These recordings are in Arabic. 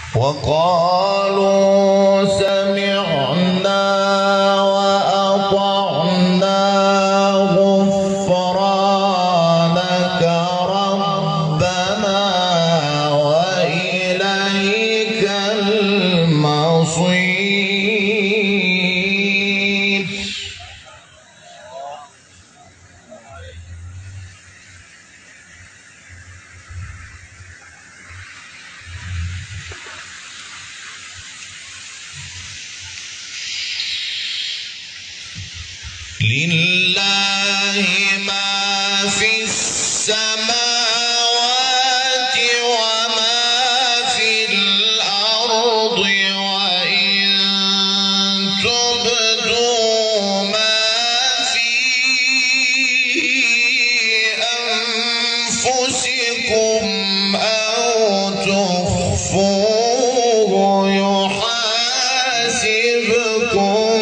وقالوا سمعنا وأطعنا غفرانك ربنا وإليك المصير. لله ما في السماوات وما في الأرض وإن تبدوا ما في أنفسكم أو تخفوه يحاسبكم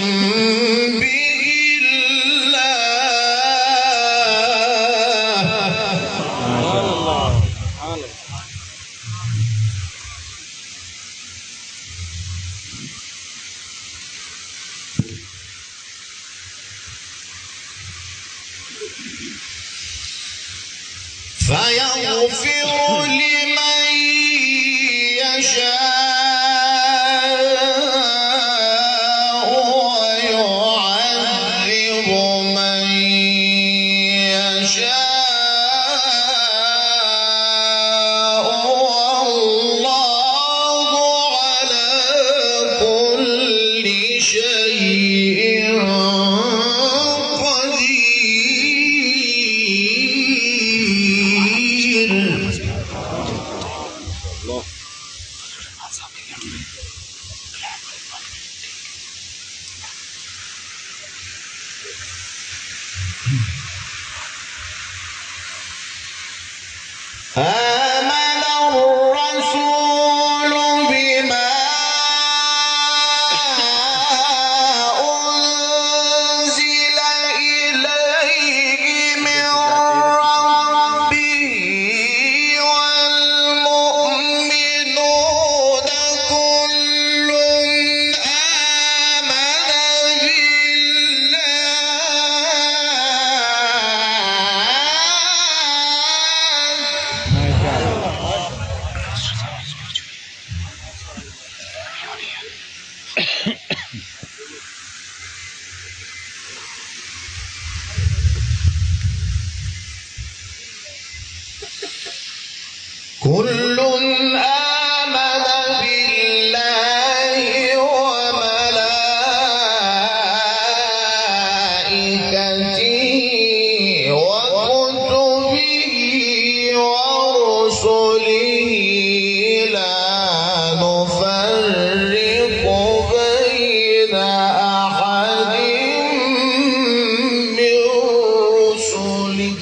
فيغفر لمن يشاء ويعذب من يشاء والله على كل شيء آمن الرسول بما أنزل إليه من ربه والمؤمنون كل آمن كل آمن بالله وملائكته وكتبه ورسله لا نفرق بين أحد من رسله.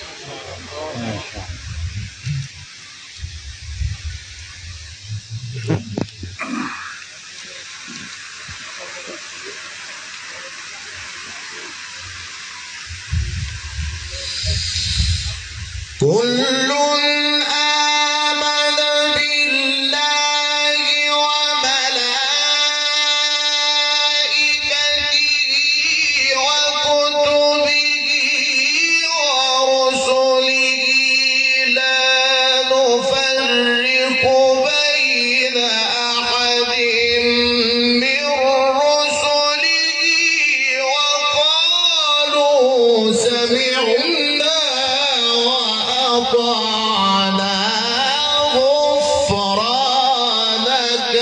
كل آمن بالله وملائكته وكتبه ورسله لا نفرق بين أحد من رسله وقالوا سمعنا وأطعنا غفرانك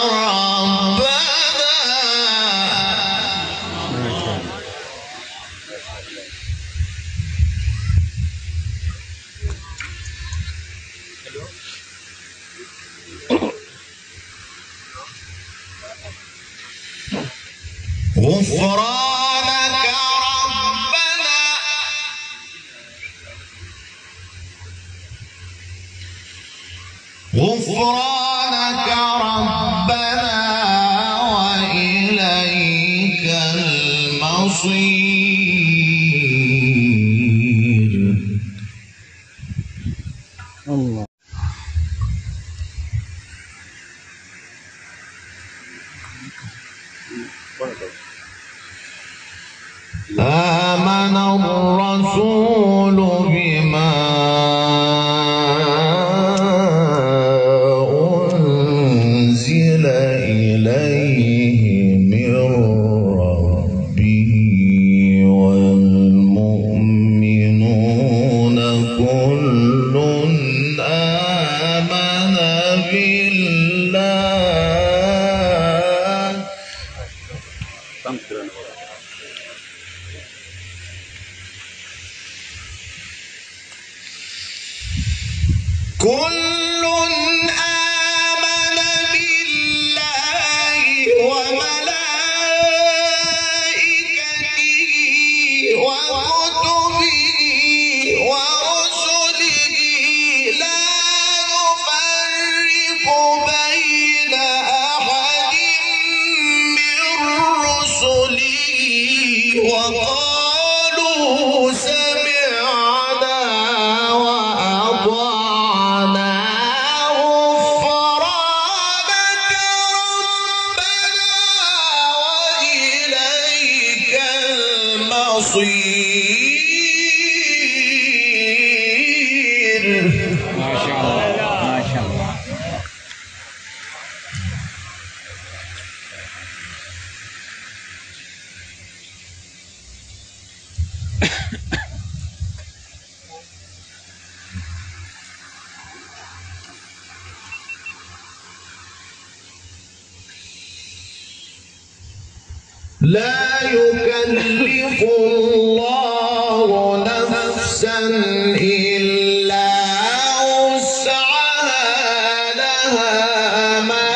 ربنا غفرانك ربنا غفرانك ربنا وإليك المصير. الله الرسول بما أنزل إليه من ربه والمؤمنون كل آمن بالله كل آمن بالله وملائكته وكتبه ورسله لا نفرق بين أحد من رسله وقالوا سمعنا وأطعنا غفرانك ربنا وإليك المصير. ما شاء الله ما شاء الله. لا يكلف الله نفسا إلا وسعها لها ما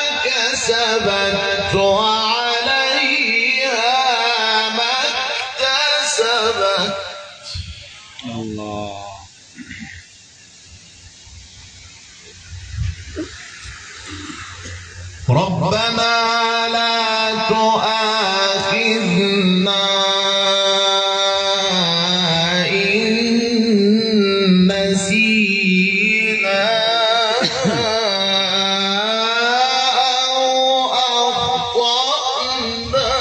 كسبت وعليها ما اكتسبت. الله. ربنا لا تؤاخذنا إن نسينا أو أخطأنا.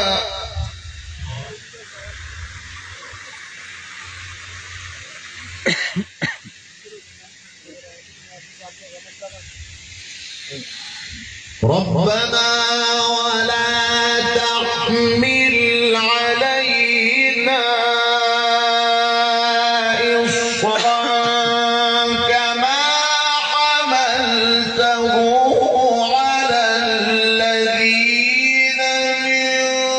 ربنا ولا تحمل علينا إصرا كما حملته على الذين من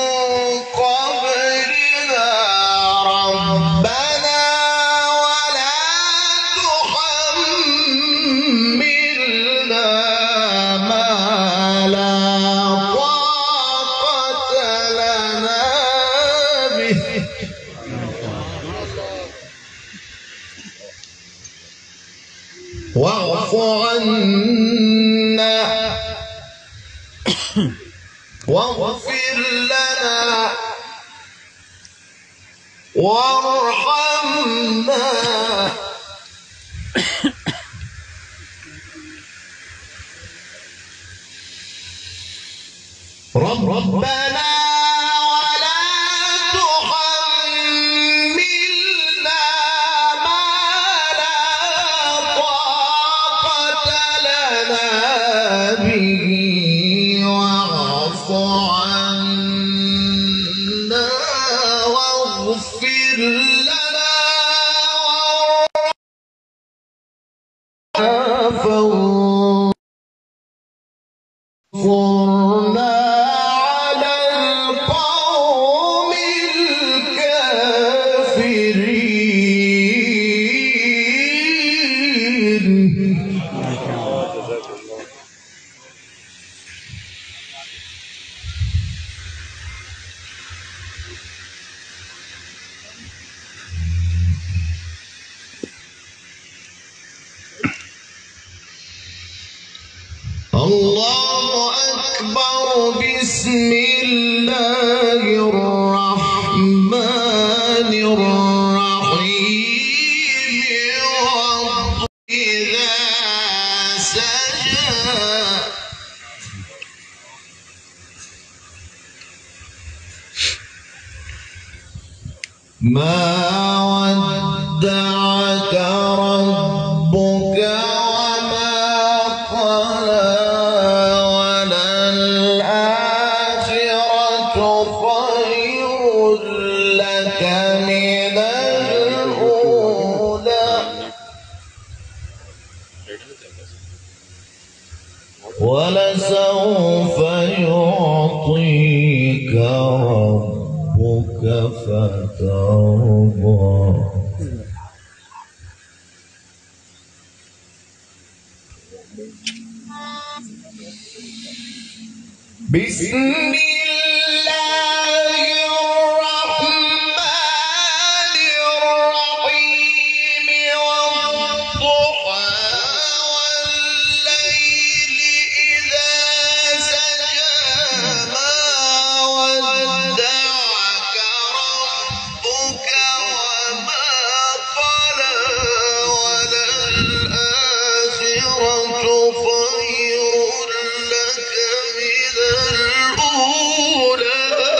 قبلنا ربنا ولا تحملنا ما لا طاقة لنا به واعف عنا واغفر لنا وارحمنا ربنا ولا تحملنا ما لا طاقة لنا به واعف عنا واغفر لنا وارحمنا على القوم الكافرين. الله أكبر. بسم الله الرحمن الرحيم. إذا سجى ما ودعك ربك وما قلى وللآخرة خير لك من الأولى ولسوف يعطيك ربك فترضى بسم الله الرحمن الرحيم والضحى والليل إذا سجى ما ودعك ربك وما قلى وللآخرة خير لك من الأولى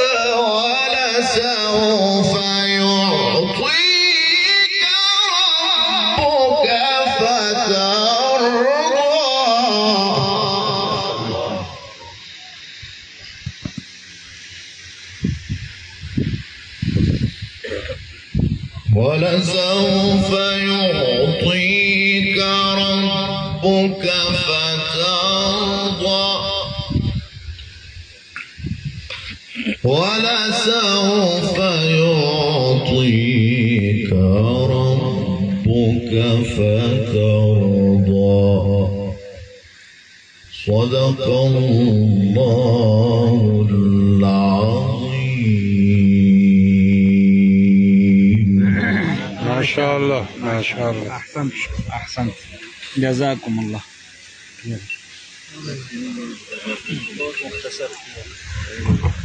ولسوف يعطيك ربك فترضى ولسوف يعطيك ربك فترضى ولسوف يعطيك ربك فترضى صدق الله العظيم. ما شاء الله ما شاء الله. أحسنت أحسنت، جزاكم الله. مختصر.